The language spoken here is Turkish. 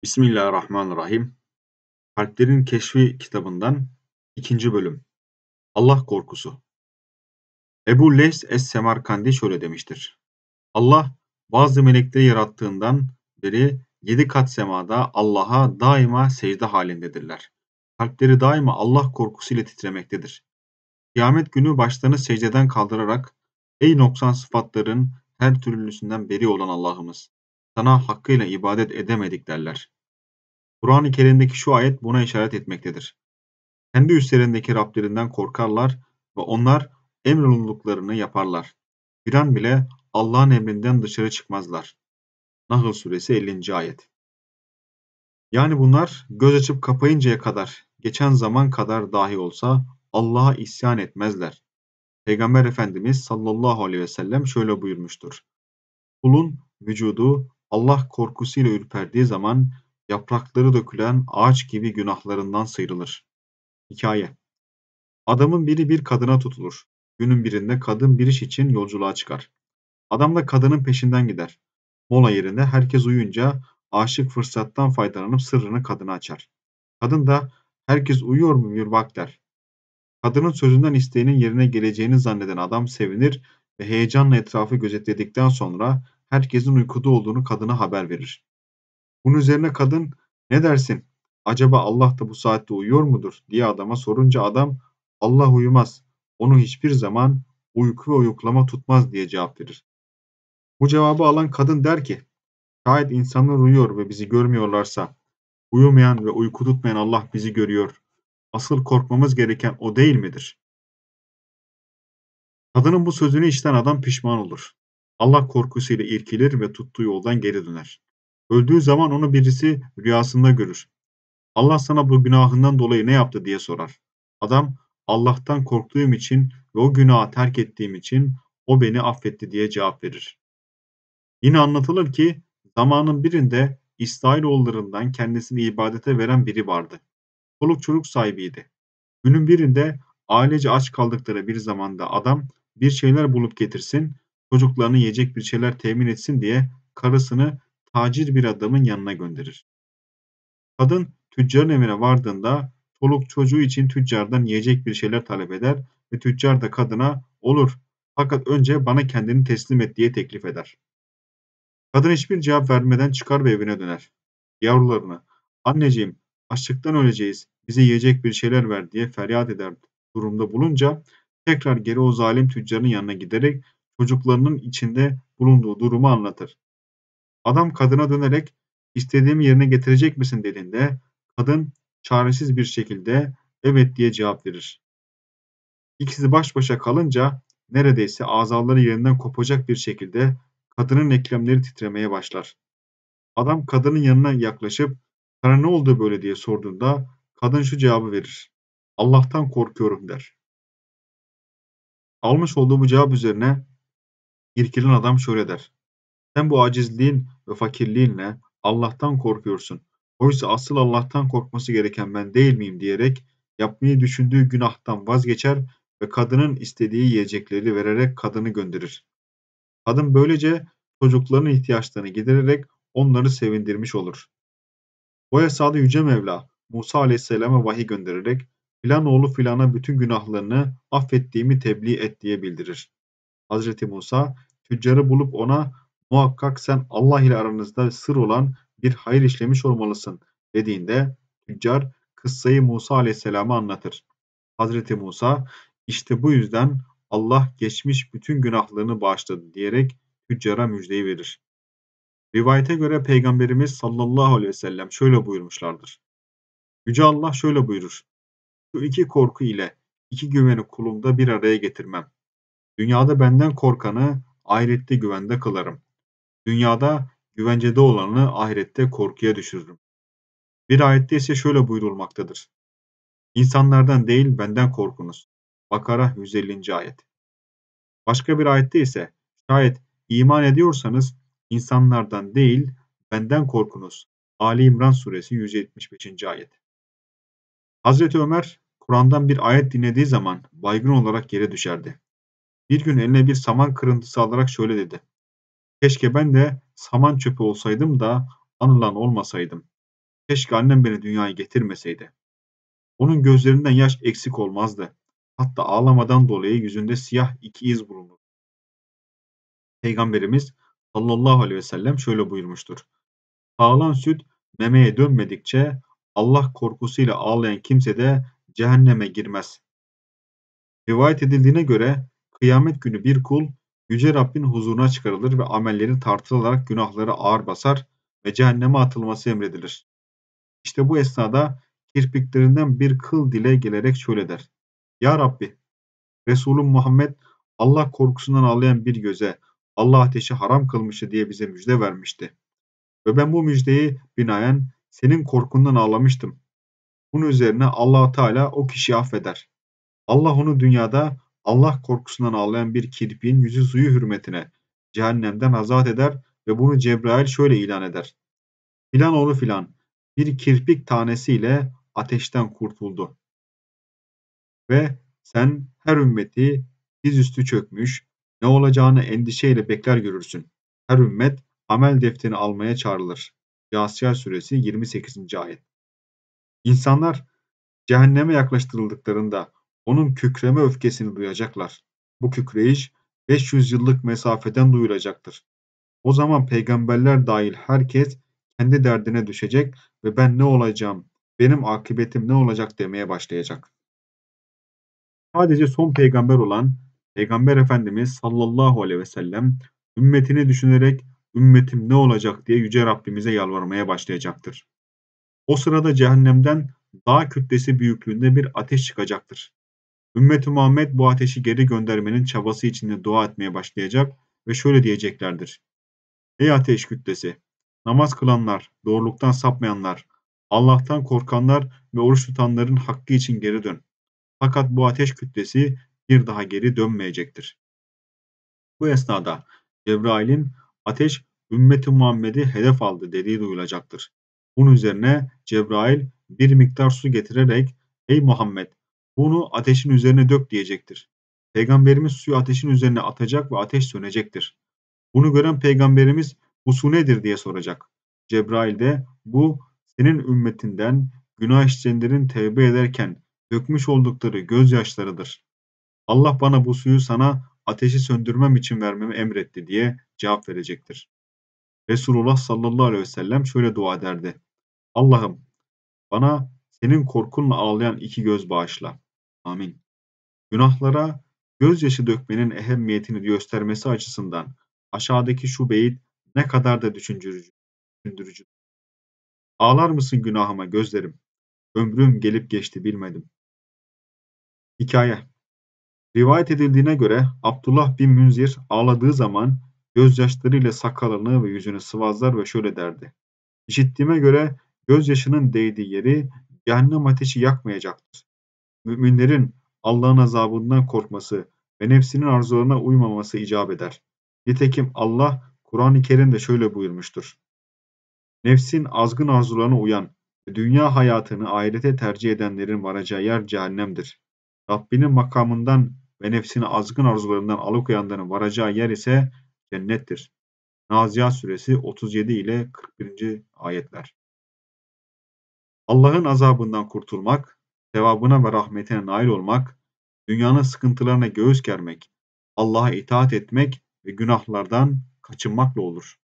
Bismillahirrahmanirrahim. Kalplerin Keşfi kitabından ikinci bölüm. Allah korkusu. Ebu Leys Es-Semerkandi şöyle demiştir. Allah bazı melekleri yarattığından beri 7 kat semada Allah'a daima secde halindedirler. Kalpleri daima Allah korkusuyla titremektedir. Kıyamet günü başlarını secdeden kaldırarak ey noksan sıfatların her türlüsünden beri olan Allah'ımız sana hakkıyla ibadet edemedik derler. Kur'an-ı Kerim'deki şu ayet buna işaret etmektedir. Kendi üstlerindeki Rablerinden korkarlar ve onlar emrolunduklarını yaparlar. Bir an bile Allah'ın emrinden dışarı çıkmazlar. Nahl suresi 50. ayet. Yani bunlar göz açıp kapayıncaya kadar, geçen zaman kadar dahi olsa Allah'a isyan etmezler. Peygamber Efendimiz sallallahu aleyhi ve sellem şöyle buyurmuştur. Kulun vücudu Allah korkusuyla ürperdiği zaman yaprakları dökülen ağaç gibi günahlarından sıyrılır. Hikaye. Adamın biri bir kadına tutulur. Günün birinde kadın bir iş için yolculuğa çıkar. Adam da kadının peşinden gider. Mola yerinde herkes uyuyunca aşık fırsattan faydalanıp sırrını kadına açar. Kadın da herkes uyuyor mu bir bak der. Kadının sözünden isteğinin yerine geleceğini zanneden adam sevinir ve heyecanla etrafı gözetledikten sonra herkesin uykuda olduğunu kadına haber verir. Bunun üzerine kadın ne dersin? Acaba Allah da bu saatte uyuyor mudur diye adama sorunca adam Allah uyumaz. Onu hiçbir zaman uyku ve uyuklama tutmaz diye cevap verir. Bu cevabı alan kadın der ki şayet insanlar uyuyor ve bizi görmüyorlarsa uyumayan ve uyku tutmayan Allah bizi görüyor. Asıl korkmamız gereken o değil midir? Kadının bu sözünü işiten adam pişman olur. Allah korkusuyla irkilir ve tuttuğu yoldan geri döner. Öldüğü zaman onu birisi rüyasında görür. Allah sana bu günahından dolayı ne yaptı diye sorar. Adam Allah'tan korktuğum için ve o günahı terk ettiğim için o beni affetti diye cevap verir. Yine anlatılır ki zamanın birinde İsrailoğullarından kendisini ibadete veren biri vardı. Çoluk çocuk sahibiydi. Günün birinde ailece aç kaldıkları bir zamanda adam bir şeyler bulup getirsin, çocuklarını yiyecek bir şeyler temin etsin diye karısını tacir bir adamın yanına gönderir. Kadın tüccarın evine vardığında çoluk çocuğu için tüccardan yiyecek bir şeyler talep eder ve tüccar da kadına olur fakat önce bana kendini teslim et diye teklif eder. Kadın hiçbir cevap vermeden çıkar ve evine döner. Yavrularını anneciğim açlıktan öleceğiz bize yiyecek bir şeyler ver diye feryat eder durumda bulunca tekrar geri o zalim tüccarın yanına giderek çocuklarının içinde bulunduğu durumu anlatır. Adam kadına dönerek istediğimi yerine getirecek misin dediğinde kadın çaresiz bir şekilde evet diye cevap verir. İkisi baş başa kalınca neredeyse azaları yerinden kopacak bir şekilde kadının eklemleri titremeye başlar. Adam kadının yanına yaklaşıp sana ne oldu böyle diye sorduğunda kadın şu cevabı verir. Allah'tan korkuyorum der. Almış olduğu bu cevap üzerine irkilen adam şöyle der. Sen bu acizliğin ve fakirliğinle Allah'tan korkuyorsun. Oysa asıl Allah'tan korkması gereken ben değil miyim diyerek yapmayı düşündüğü günahtan vazgeçer ve kadının istediği yiyecekleri vererek kadını gönderir. Kadın böylece çocuklarının ihtiyaçlarını gidererek onları sevindirmiş olur. Bu esnada Yüce Mevla Musa Aleyhisselam'a vahiy göndererek filan oğlu filana bütün günahlarını affettiğimi tebliğ et diye bildirir. Hazreti Musa tüccarı bulup ona muhakkak sen Allah ile aranızda sır olan bir hayır işlemiş olmalısın dediğinde tüccar kıssayı Musa Aleyhisselam'a anlatır. Hazreti Musa işte bu yüzden Allah geçmiş bütün günahlarını bağışladı diyerek tüccara müjdeyi verir. Rivayete göre Peygamberimiz sallallahu aleyhi ve sellem şöyle buyurmuşlardır. Yüce Allah şöyle buyurur. Şu iki korku ile iki güveni kulumda bir araya getirmem. Dünyada benden korkanı ahirette güvende kılarım. Dünyada güvencede olanı ahirette korkuya düşürürüm. Bir ayette ise şöyle buyurulmaktadır. İnsanlardan değil benden korkunuz. Bakara 150. ayet. Başka bir ayette ise şayet iman ediyorsanız insanlardan değil benden korkunuz. Ali İmran suresi 175. ayet. Hazreti Ömer Kur'an'dan bir ayet dinlediği zaman baygın olarak yere düşerdi. Bir gün eline bir saman kırıntısı alarak şöyle dedi. Keşke ben de saman çöpü olsaydım da anılan olmasaydım. Keşke annem beni dünyaya getirmeseydi. Onun gözlerinden yaş eksik olmazdı. Hatta ağlamadan dolayı yüzünde siyah iki iz bulunur. Peygamberimiz sallallahu aleyhi ve sellem şöyle buyurmuştur. Sağılan süt memeye dönmedikçe Allah korkusuyla ağlayan kimse de cehenneme girmez. Rivayet edildiğine göre kıyamet günü bir kul Yüce Rabbin huzuruna çıkarılır ve amelleri tartılarak günahları ağır basar ve cehenneme atılması emredilir. İşte bu esnada kirpiklerinden bir kıl dile gelerek şöyle der. Ya Rabbi, Resulüm Muhammed Allah korkusundan ağlayan bir göze Allah ateşi haram kılmıştı diye bize müjde vermişti. Ve ben bu müjdeyi binaen senin korkundan ağlamıştım. Bunun üzerine Allah Teala o kişiyi affeder. Allah onu dünyada Allah korkusundan ağlayan bir kirpiğin yüzü suyu hürmetine cehennemden azat eder ve bunu Cebrail şöyle ilan eder. Filan oğlu filan bir kirpik tanesiyle ateşten kurtuldu ve sen her ümmeti dizüstü çökmüş, ne olacağını endişeyle bekler görürsün. Her ümmet amel defterini almaya çağrılır. Câsîyâ suresi 28. ayet. İnsanlar cehenneme yaklaştırıldıklarında onun kükreme öfkesini duyacaklar. Bu kükreyiş 500 yıllık mesafeden duyulacaktır. O zaman peygamberler dahil herkes kendi derdine düşecek ve ben ne olacağım, benim akıbetim ne olacak demeye başlayacak. Sadece son peygamber olan Peygamber Efendimiz sallallahu aleyhi ve sellem ümmetini düşünerek ümmetim ne olacak diye Yüce Rabbimize yalvarmaya başlayacaktır. O sırada cehennemden dağ kütlesi büyüklüğünde bir ateş çıkacaktır. Ümmet-i Muhammed bu ateşi geri göndermenin çabası içinde dua etmeye başlayacak ve şöyle diyeceklerdir. Ey ateş kütlesi! Namaz kılanlar, doğruluktan sapmayanlar, Allah'tan korkanlar ve oruç tutanların hakkı için geri dön. Fakat bu ateş kütlesi bir daha geri dönmeyecektir. Bu esnada Cebrail'in ateş ümmeti Muhammed'i hedef aldı dediği duyulacaktır. Bunun üzerine Cebrail bir miktar su getirerek ey Muhammed bunu ateşin üzerine dök diyecektir. Peygamberimiz suyu ateşin üzerine atacak ve ateş sönecektir. Bunu gören peygamberimiz bu su nedir diye soracak. Cebrail de bu senin ümmetinden günah işleyenlerin tevbe ederken dökmüş oldukları gözyaşlarıdır. Allah bana bu suyu sana ateşi söndürmem için vermemi emretti diye cevap verecektir. Resulullah sallallahu aleyhi ve sellem şöyle dua ederdi. Allah'ım bana senin korkunla ağlayan iki göz bağışla. Amin. Günahlara gözyaşı dökmenin ehemmiyetini göstermesi açısından aşağıdaki şu beyit ne kadar da düşündürücü. Ağlar mısın günahıma gözlerim? Ömrüm gelip geçti bilmedim. Hikaye. Rivayet edildiğine göre Abdullah bin Münzir ağladığı zaman gözyaşlarıyla sakalını ve yüzünü sıvazlar ve şöyle derdi. İşittiğime göre gözyaşının değdiği yeri cehennem ateşi yakmayacaktır. Müminlerin Allah'ın azabından korkması ve nefsinin arzularına uymaması icap eder. Nitekim Allah Kur'an-ı Kerim'de şöyle buyurmuştur. Nefsin azgın arzularına uyan ve dünya hayatını ahirete tercih edenlerin varacağı yer cehennemdir. Rabbinin makamından ve nefsini azgın arzularından alıkoyanların varacağı yer ise cennettir. Naziat suresi 37 ile 41. ayetler. Allah'ın azabından kurtulmak, sevabına ve rahmetine nail olmak, dünyanın sıkıntılarına göğüs germek, Allah'a itaat etmek ve günahlardan kaçınmakla olur.